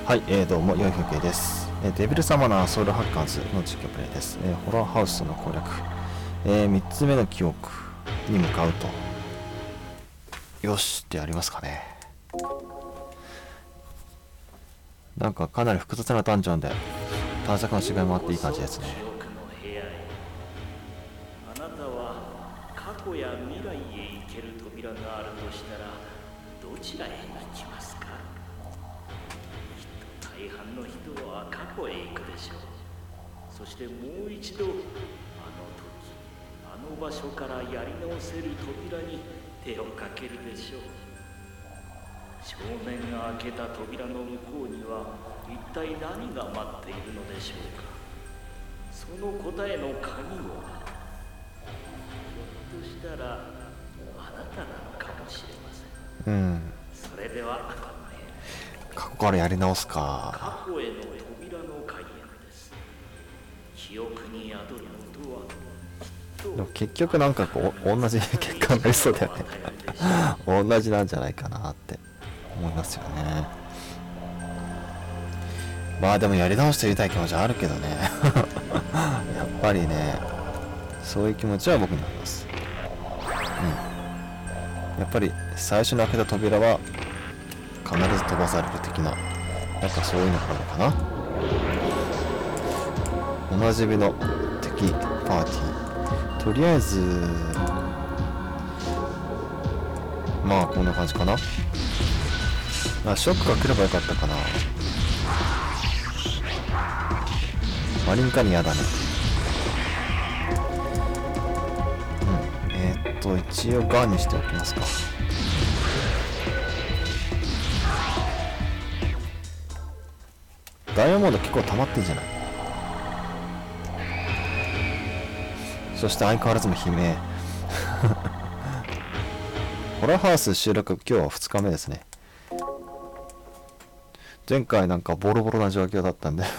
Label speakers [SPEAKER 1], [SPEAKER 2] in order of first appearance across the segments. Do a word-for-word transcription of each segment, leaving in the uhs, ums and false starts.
[SPEAKER 1] はい、えー、どうも、良い風景です。えー、デビルサマナーソウルハッカーズの実況プレイです。えー、ホラーハウスの攻略。えー、みっつめの記憶に向かうと。よしってやりますかね。なんかかなり複雑なダンジョンで、探索の違いもあっていい感じですね。
[SPEAKER 2] あなたは過去や未来へ行ける扉があるとしたら、どちらへ行きますか？大半の人は過去へ行くでしょう。そしてもう一度あの時あの場所からやり直せる扉に手をかけるでしょう。正面が開けた扉の向こうには一体何が待っているのでしょうか。その答えの鍵はひょっとしたらあなたなのかもしれません。うん。それでは
[SPEAKER 1] 過去からやり直すか。
[SPEAKER 2] 過去への扉の開演です。記憶に宿ることは
[SPEAKER 1] でも結局なんかこう同じ結果になりそうだよね同じなんじゃないかなって思いますよね。まあでもやり直してみたい気持ちはあるけどねやっぱりね、そういう気持ちは僕にあります。うん。やっぱり最初に開けた扉は必ず飛ばされる的な、なんかそういうのがあるかな。おなじみの敵パーティー。とりあえずまあこんな感じかな。あ、ショックが来ればよかったかな。マリンカに嫌だね。うん。えー、っと一応ガンにしておきますか。ダイヤモンド結構溜まってんじゃない？そして相変わらずも悲鳴ホラーハウス収録今日はふつかめですね。前回なんかボロボロな状況だったんで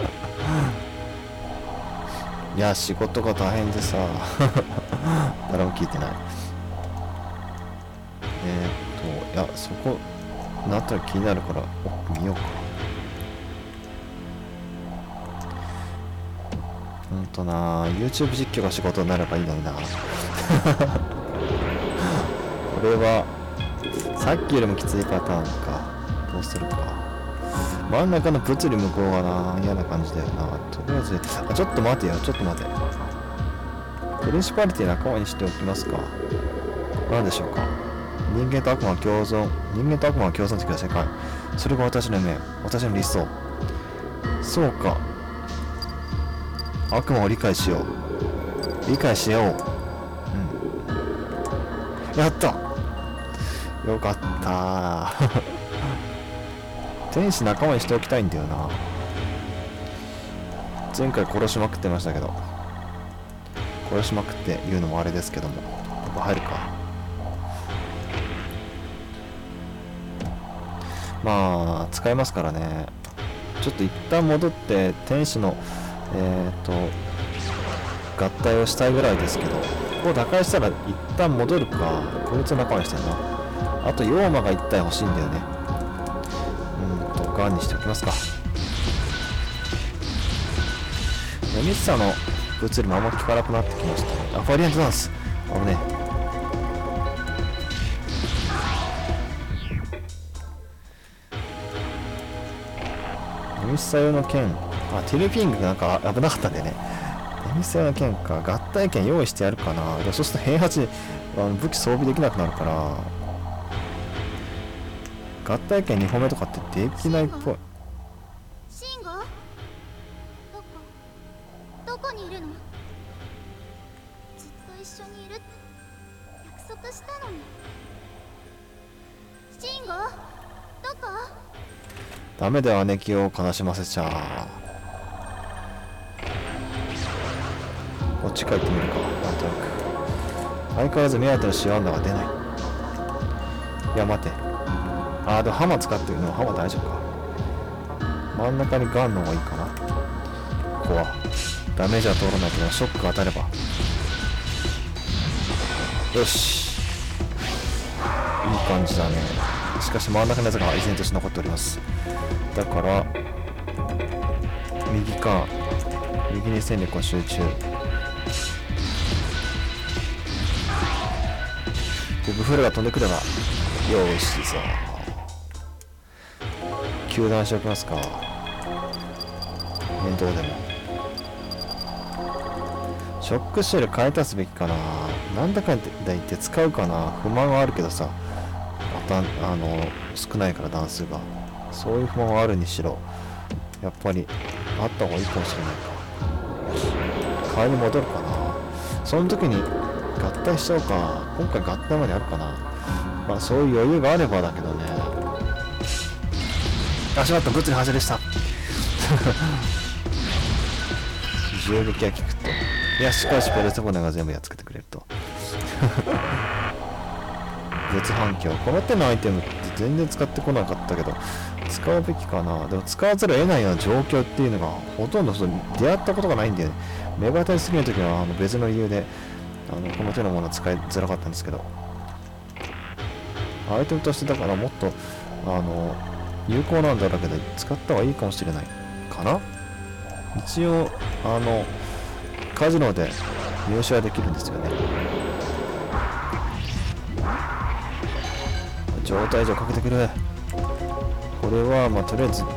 [SPEAKER 1] いや仕事が大変でさ誰も聞いてない。えー、っといやそこなったら気になるから見ようか。ほんとな YouTube 実況が仕事になればいいのになこれはさっきよりもきついパターンか。どうするか。真ん中の物理向こうがな嫌な感じだよな。とりあえずあちょっと待てよちょっと待て。プリンシパリティ仲間にしておきますか。何でしょうか。人間と悪魔は共存。人間と悪魔は共存的な世界。それが私の夢、私の理想。そうか、悪魔を理解しよう。理解しよう。うん。やったよかった天使仲間にしておきたいんだよな。前回殺しまくってましたけど、殺しまくって言うのもあれですけども、ここ入るか。まあ使いますからね。ちょっと一旦戻って天使のえっと合体をしたいぐらいですけど、ここを打開したら一旦戻るか。こいつの仲間にしてるな。あと妖魔が一体欲しいんだよね。うんとガンにしておきますか。ミスサーの物理もあんま効かなくなってきましたね。あ、ファリアントダンスあのね、ミスサー用の剣、あ、ティルピングがなんか危なかったんでね。ネミスサー用の剣か。合体剣用意してやるかな。でそうすると平八あの武器装備できなくなるから合体剣にほんめとかってできないっぽい。
[SPEAKER 3] シンゴ？どこ？どこにいるの？ずっと一緒にいるって約束したのに。シンゴ？どこ？
[SPEAKER 1] ダメだよ、姉貴を悲しませちゃ。こっち帰ってみるか。なんとなく相変わらず目当てのシワンダが出ない。いや待て、あーでもハマ使ってるの。ハマ大丈夫か。真ん中にガンの方がいいかな。ここはダメージは通らないけどショックが当たればよし、いい感じだね。 しかし真ん中のやつが依然として残っております。だから右か右に戦力を集中でブフレが飛んでくればよーしさ球団しておきますか。面倒でもショックシェル買い足すべきかな。なんだかんだ言って使うかな。不満はあるけどさ、あたあの少ないから弾数が、そういう不満はあるにしろやっぱりあった方がいいかもしれないか。代わりに戻るかな。その時に合体しちゃおうか。今回合体まであるかな。まあそういう余裕があればだけどね。あ、しまった、物理外れした銃撃が効くと。いや、しかしペルセフォネが全部やっつけてくれると絶反響。この手のアイテムって全然使ってこなかったけど使うべきかな。でも使わざるを得ないような状況っていうのがほとんどその出会ったことがないんだよね。メガタイスリーの時はあの別の理由であのこの手のものは使いづらかったんですけど、アイテムとしてだからもっとあの有効なんだろうけど使った方がいいかもしれないかな。一応あのカジノで入手はできるんですよね。状態上かけてくる。これはまあとりあえず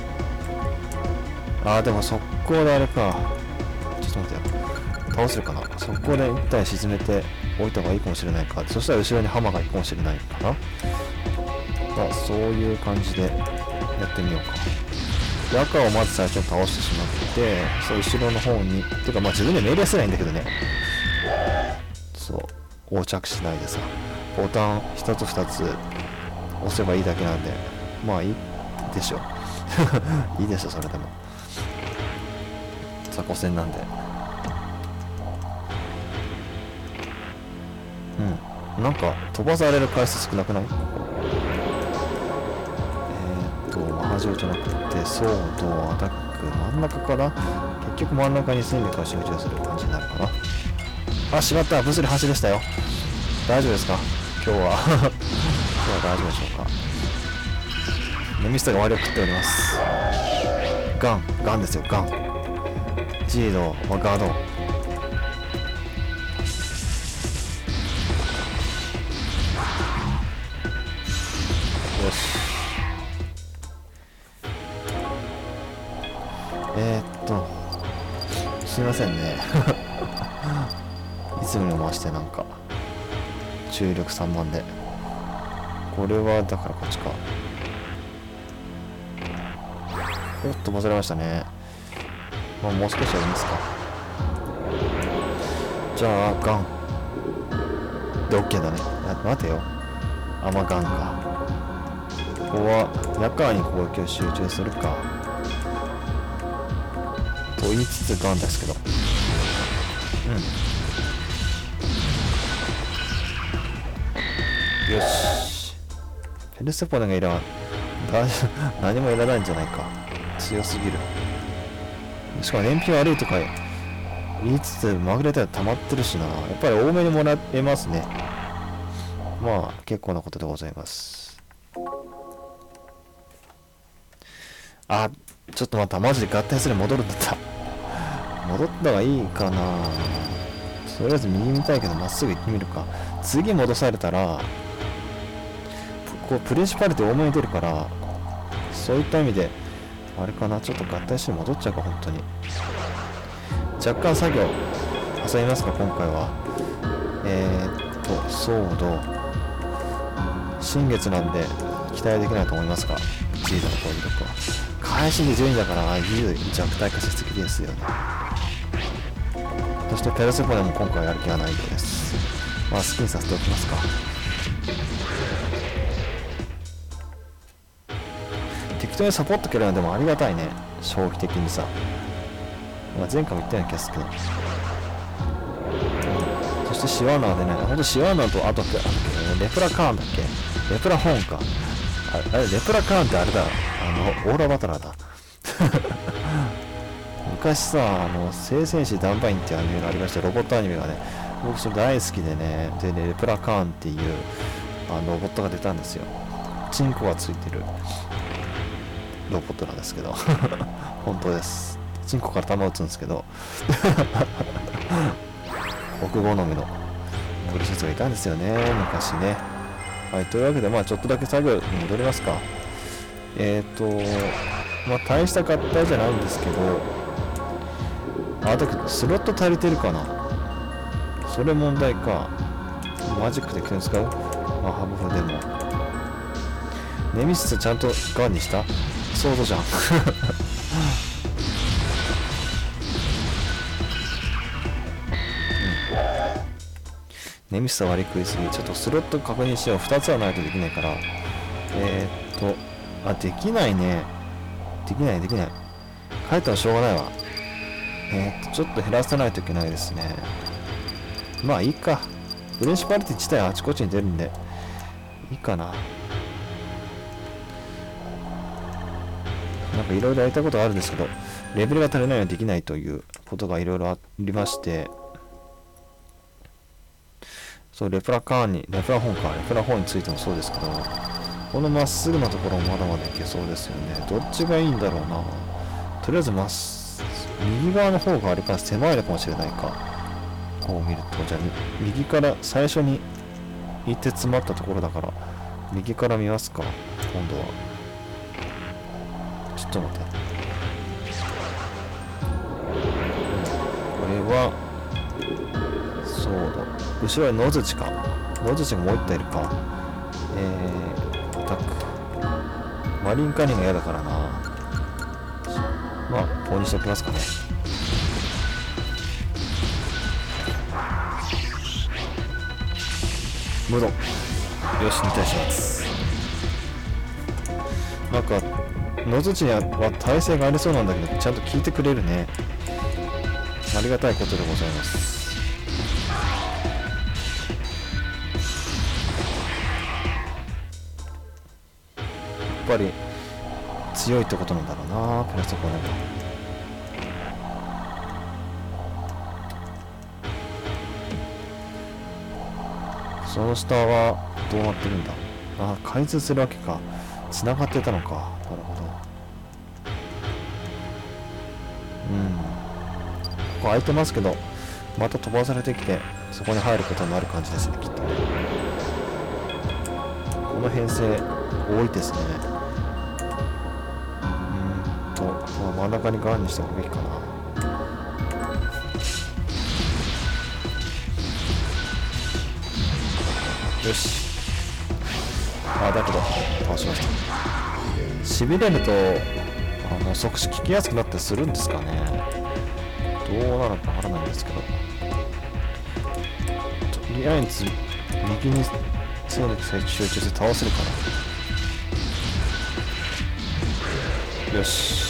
[SPEAKER 1] あーでも速攻であれか。ちょっと待ってよ、倒せるかな。速攻で一体沈めておいた方がいいかもしれないか。そしたら後ろにハマがいくかもしれないかな。まあそういう感じでやってみようか。赤をまず最初に倒してしまって、そう後ろの方にてかまあ自分で命令すらいいんだけどね。そう横着しないでさ、ボタン一つ二つ押せばいいだけなんでまあいいでしょいいでしょそれでも。雑魚戦なんで。うんなんか飛ばされる回数少なくない？魔波状じゃなくてソードアタック真ん中から結局真ん中に戦力が集中する感じになるかな。あ、しまった。物理走でしたよ。大丈夫ですか今日は今日は大丈夫でしょうか。ネミストが割を食っております。ガンガンですよ。ガンジード、まあ、ガードよし。えー、っとすいませんねいつもに回してなんか注力さんばんでこれはだからこっちか。おっと忘れましたね。まあもう少しやりますか。じゃあガンで OK だね。待てよ、アマガンか。ここはヤカーに攻撃を集中するかと言いつつガンですけど、うんよし。ペルセポネがいらん何もいらないんじゃないか。強すぎる。しかも燃費悪いとか言いつつまぐれたら溜まってるしな。やっぱり多めにもらえますね。まあ結構なことでございます。あ、ちょっと待った。マジで合体する戻るんだった。戻った方がいいかな。とりあえず右見たいけどまっすぐ行ってみるか。次戻されたらこうプリンシパリティ多めに出るから、そういった意味であれかな。ちょっと合体して戻っちゃうか。本当に若干作業挟みますか今回は。えー、っとソード新月なんで期待できないと思いますが、ジードの攻撃力は開始でじゅうにだからジード弱体化しすぎですよね。そしてペルセポネも今回やる気がないようです。まあ好きにさせておきますか。適当にサポートくれるのでもありがたいね、消費的にさ。まあ、前回も言ったような気がするけど、うん、そしてシワーナーでね、ほんとシワーナーとあとってあるけどね、レプラカーンだっけ、レプラホーンか、あれレプラカーンってあれだ、あのオーラバトラーだ昔さ、あの聖戦士ダンバインっていうアニメがありまして、ロボットアニメがね、僕それ大好きでね、でねレプラカーンっていうあのロボットが出たんですよ。 チンコがついてるロボットなんですけど本当です。チンコから弾撃つんですけど僕好みのブリシャツがいたんですよね、昔ね。はい、というわけでまあちょっとだけ作業に戻りますか。えっ、ー、とまあ大した合体じゃないんですけど、あ、だけどスロット足りてるかな、それ問題か。マジックで急に使う、まあハブフでもネミシスちゃんとガンにしたソードじゃんネミシスは割り食いすぎ。ちょっとスロット確認しよう。ふたつはないとできないから。えー、っとあ、できないね。できないできない。帰ったらしょうがないわ。えー、っとちょっと減らさないといけないですね。まあいいか。プリンシパリティ自体はあちこちに出るんでいいかな。なんかいろいろやりたいことがあるんですけど、レベルが足りないのはできないということがいろいろありまして、そう、レプラカーンに、レプラ本か、レプラ本についてもそうですけど、このまっすぐなところもまだまだいけそうですよね。どっちがいいんだろうな。とりあえずまっす右側の方があれから狭いのかもしれないか。こう見ると、じゃあ右から最初に行って詰まったところだから右から見ますか。今度はちょっと待って、これはそうだ、後ろに野槌か。野槌がもう一体いるか。えー、アタックマリンカニが嫌だからな。まあここにしておきますかね。ムドン、よし、に対します。なんか野槌には耐性がありそうなんだけど、ちゃんと効いてくれるね。ありがたいことでございます。やっぱり強いってことなんだろうな、ペラソコネが。その下はどうなってるんだ。あ、開通するわけか。繋がってたのか。なるほど。うん。ここ空いてますけど、また飛ばされてきて、そこに入ることになる感じですね、きっとね。この編成、多いですね。うーんと、まあ、真ん中にガンにした方がいいかな。よし。あ、だけど倒しました。しびれるとあの即死効きやすくなったりするんですかね。どうなのかわからないんですけど、とりあえず右に強く集中して倒せるかな。よし、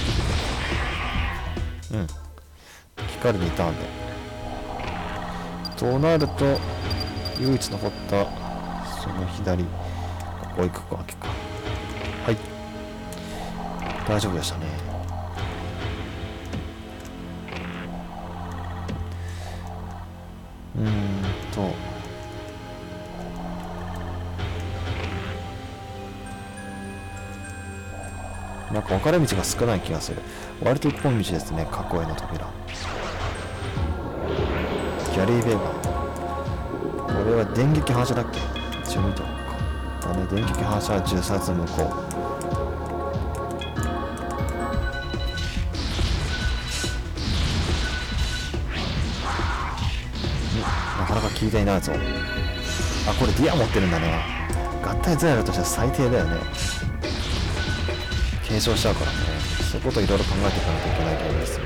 [SPEAKER 1] うん、光にいたんで、となると唯一残ったその左、ここ行くわけか。はい、大丈夫でしたね。うーんとなんか分かれ道が少ない気がする。割と一本道ですね、過去への扉。ギャリー・ベーバー、これは電撃反射だっけ。一応見ておくか。だね、電撃反射は銃殺無効。なかなか効いていないぞ。あ、これディア持ってるんだね。合体材料としては最低だよね。継承しちゃうからね。そういうこといろいろ考えていかないといけないと思いますね。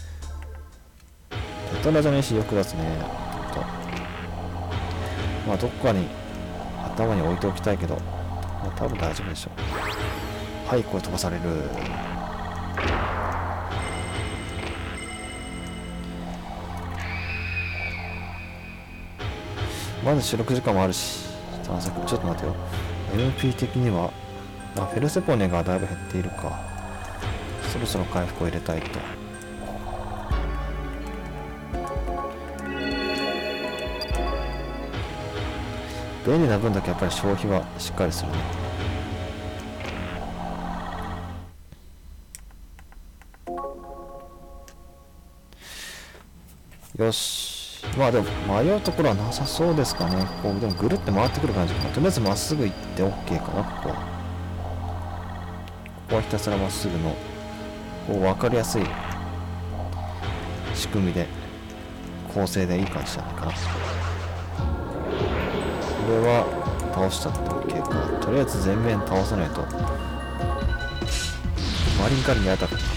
[SPEAKER 1] ペトラじゃねえし、よく出すね。とまあどっかに頭に置いておきたいけど、まあ、多分大丈夫でしょう。はい、これ飛ばされる。まだ収録時間もあるし、探索、ちょっと待てよ。エムピー 的には、あ、フェルセポネがだいぶ減っているか。そろそろ回復を入れたいと。便利な分だけやっぱり消費はしっかりするね。 よし。まあでも迷うところはなさそうですかね。こうでもぐるって回ってくる感じか。とりあえずまっすぐ行って OK かな、ここは。ここはひたすらまっすぐのこう分かりやすい仕組みで構成でいい感じじゃないかな。これは倒しちゃって OK か。とりあえず全面倒さないとマリンカリにやられたからな。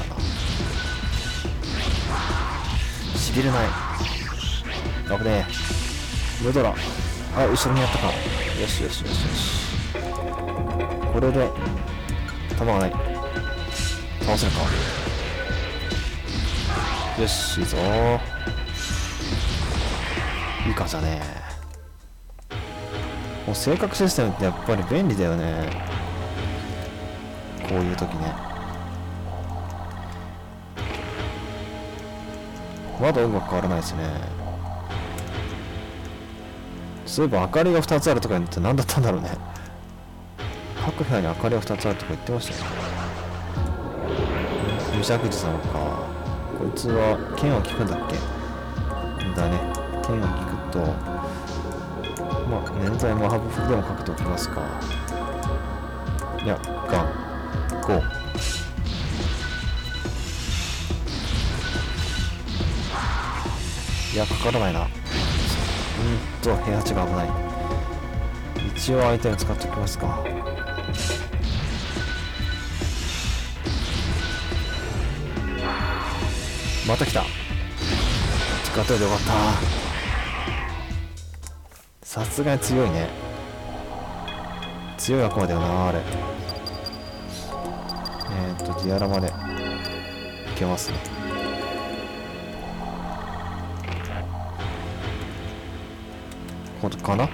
[SPEAKER 1] しびれない。危ねえ。ムドラ。あ、後ろにやったか。よしよしよしよし。これで弾がない。倒せるか。よし、いいぞー。いい感じだね。もう性格システムってやっぱり便利だよね。こういう時ね。まだ音楽変わらないですね。そういえば明かりがふたつあるとか言って何だったんだろうね。各部屋に明かりがふたつあるとか言ってましたよね。無尺寺さんか。こいつは剣を聞くんだっけ。だね。剣を聞くと、まあ念在マハブフでもかけておきますか。いや、ガンゴー。いや、かからないな。うんと平八が危ない。一応相手に使っておきますか。また来た。使っといてよかった。さすがに強いね。強い悪魔だよなあれ。えー、っとディアラまでいけますね。これかな。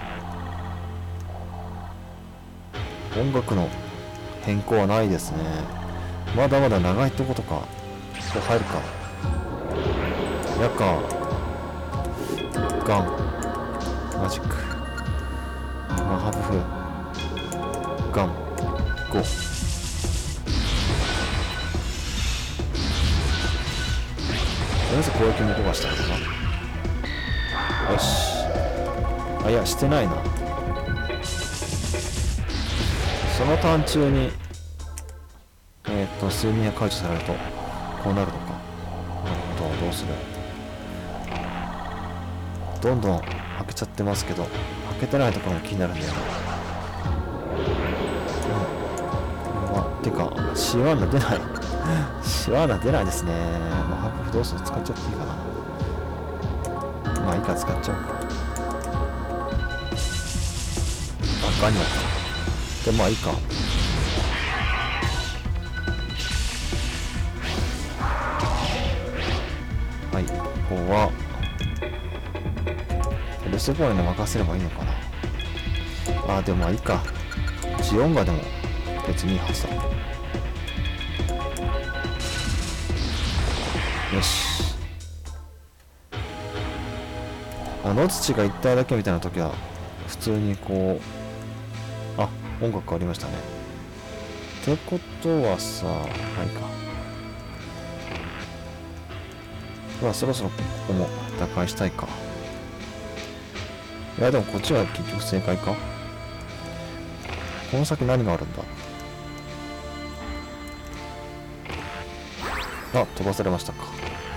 [SPEAKER 1] 音楽の変更はないですね。まだまだ長いとことかここ入るか。やかガンマジックマハブフガンゴー。とりあえず攻撃も動かしたのかな。よし。あ、いやしてないな。そのターン中にえっと睡眠が解除されるとこうなるのか。なるほど。どうする。どんどん開けちゃってますけど、開けてないところも気になるんだよな。うん。まあ、てかシワーナ出ないシワーナ出ないですね。まあハーフどうする。使っちゃっていいかな。まあいいか、使っちゃおうか。あ、ガンになった。でまあいいか。はい、ここはルセボーネに任せればいいのかな。あ、でもまあいいか。ジオンガでも別にいいはずだ。よし。あの土が一体だけみたいな時は普通にこう、あ、音楽変わりましたね。ってことはさ、はいか。まあそろそろここも打開したいか。いやでもこっちは結局正解か。この先何があるんだ。あ、飛ばされましたか。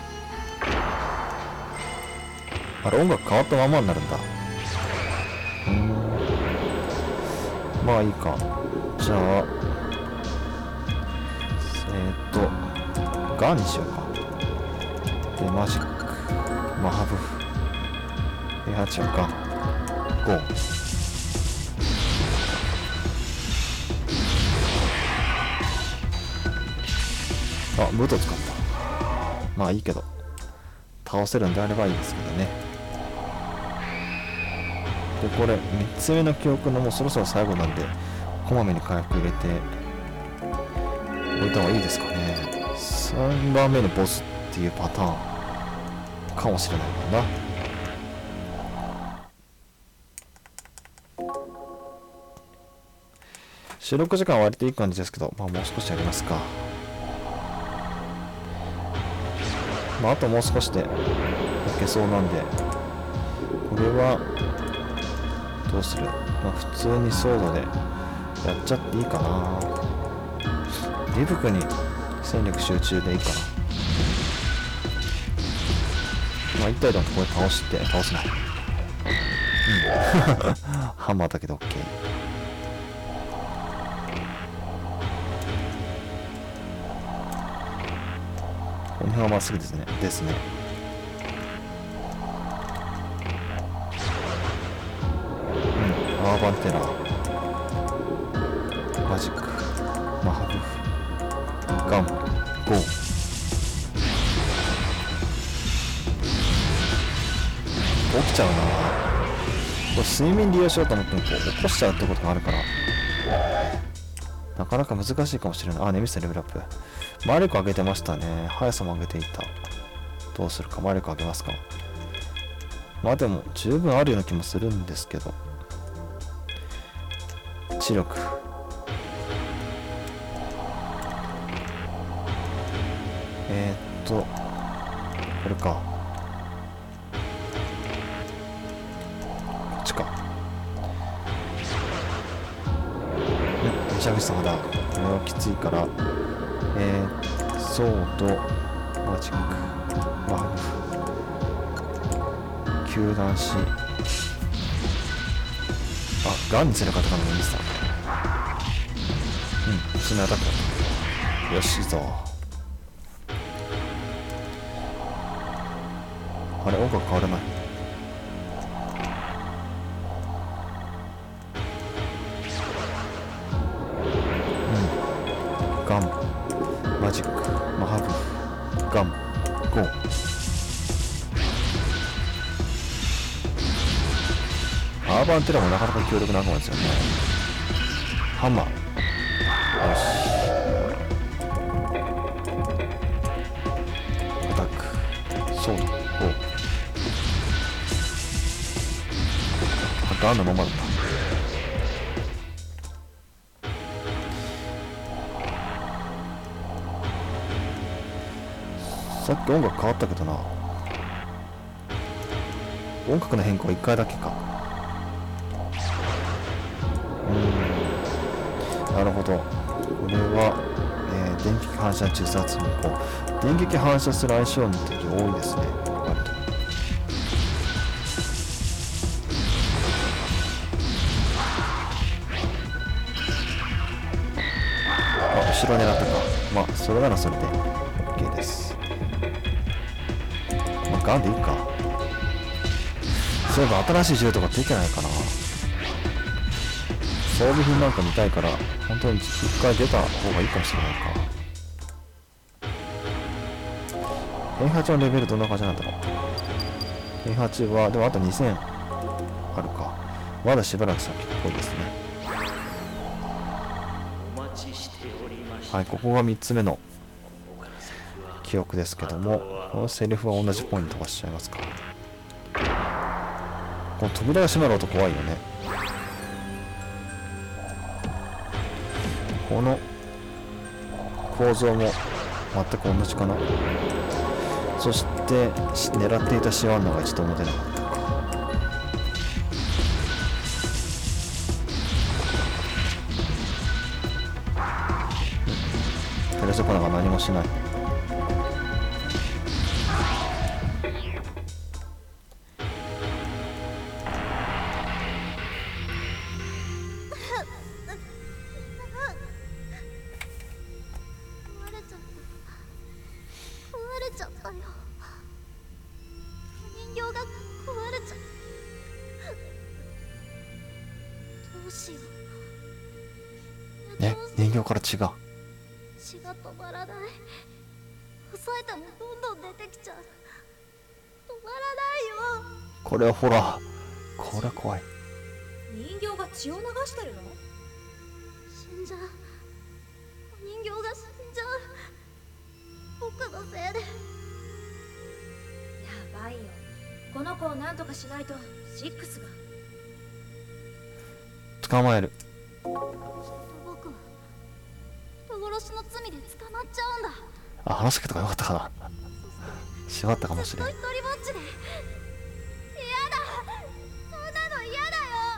[SPEAKER 1] あれ、音楽変わったままになるんだ。うーん、まあいいか。じゃあえー、っとガンにしようか。でマジックマハブフエハチはガンゴー。あ、ムート使った。まあいいけど、倒せるんであればいいですけどね。でこれみっつめの記憶のもうそろそろ最後なんで、こまめに回復入れておいた方がいいですかね。さんばんめのボスっていうパターンかもしれないもんな。収録時間は割といい感じですけど、まあもう少しやりますか。まああともう少しでけそうなんで、これはどうする？まあ普通にソードでやっちゃっていいかな。リブクに戦力集中でいいかな。まあ一体だとこれ倒して倒せない。うんハンマーだけど OK。 この辺はまっすぐですねですね。うんアーバンテラー、マジック、マハブフ、ガン、ゴー。起きちゃうな。これ睡眠利用しようと思ってもこう起こしちゃうってことがあるからなかなか難しいかもしれない。あ、ネミステレベルアップ。魔力上げてましたね。速さも上げていた。どうするか。魔力上げますか。まあでも十分あるような気もするんですけど。知力。えー、っとこれか。こっちか。めちゃくちゃだ。これはきついから。えー、ソード、マジック、マハブ、球団し、あ、ガンにする方からもいいさ。うん、死ぬアタックだった。よし、いいぞ。あれ、音楽変わらない。うん、ガン。マジック、マハブ、ガン、ゴー。アーバンテラもなかなか強力な仲間ですよね。ハンマー。よし。アタック、ソード、ゴー。あ、ガンのままだった。さっき音楽変わったけどな。音楽の変更いっかいだけか。うーん、なるほど。これは、えー、電撃反射中殺無効。電撃反射する相性の敵多いですね。割とあ、後ろ狙ったか。まあそれならそれで OK です。ガンでいいか。そういえば新しい銃とか出てないかな。装備品なんか見たいから本当に一回出た方がいいかもしれないか。エンはちのレベルどんな感じなんだろう。エンはちはでもあとにせんあるか。まだしばらく先っぽいですね。
[SPEAKER 2] お待ちしておりました。
[SPEAKER 1] はい、ここがみっつめの記憶ですけども、このセリフは同じポイント飛ばしちゃいますか。この扉が閉まる音怖いよね。この構造も全く同じかな。そして狙っていたシワンナが一度も出なかったか。ペルセポナが何もしない。ね、人形から血が
[SPEAKER 3] 血が止まらない。抑えてもどんどん出てきちゃう。止まらないよ。
[SPEAKER 1] これはほら、これは怖い。
[SPEAKER 4] 人形が血を流してるの？
[SPEAKER 3] 死んじゃう。人形が死んじゃう。僕のせいで。や
[SPEAKER 4] ばいよ。この子を何とかしないとシックスが。
[SPEAKER 1] 捕まえる。
[SPEAKER 3] 僕は人殺しの罪で捕まっちゃうんだ。
[SPEAKER 1] あ、話しかけた方がよかったかな。 しまったかもしれん。
[SPEAKER 3] ずっと一人ぼっちで。嫌だ、そんなの嫌だよ。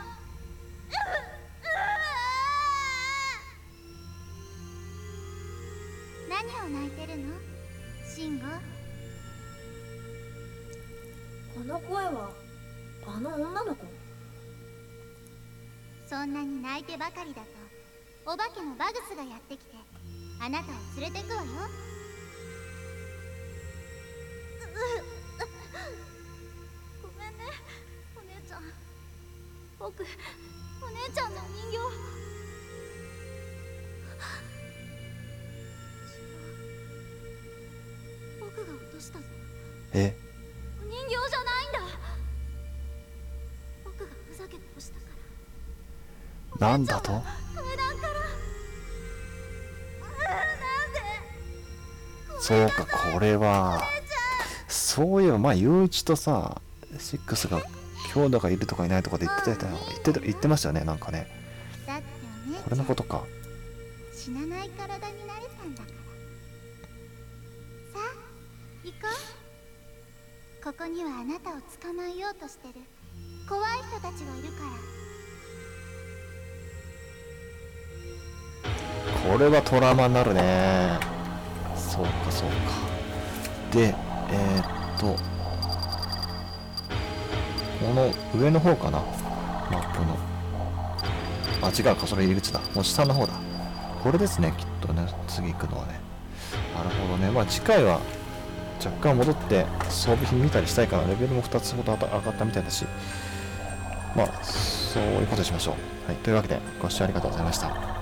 [SPEAKER 3] 何を泣いてるの、慎吾？
[SPEAKER 4] この声はあの女の子？
[SPEAKER 3] そんなに泣いてばかりだとお化けのバグスがやってきてあなたを連れてくわよ。ごめんねお姉ちゃん。僕お姉ちゃんの人形。僕が落としたの。
[SPEAKER 1] え、
[SPEAKER 3] お人形じゃないんだ。僕がふざけて落ちたから。
[SPEAKER 1] なんだと？
[SPEAKER 3] 階段から。なんで？
[SPEAKER 1] そうか、これはそういえば、まあユウイチとさシックスが兄弟がいるとかいないとかで言ってたよ、言ってた言ってましたよね、なんかね。
[SPEAKER 3] だってお姉ちゃん
[SPEAKER 1] これのことか。
[SPEAKER 3] 死なない体になれたんだから。さあ行こう。ここにはあなたを捕まえようとしてる怖い人たちがいるから。
[SPEAKER 1] これはトラウマになるね。そうかそうか。でえー、っとこの上の方かな、マップの。あ、違うか、それ入り口だ。もう下の方だ。これですね、きっとね、次行くのはね。なるほどね。まあ次回は若干戻って装備品見たりしたいから、レベルもふたつほど上がったみたいだし、まあそういうことにしましょう。はい、というわけでご視聴ありがとうございました。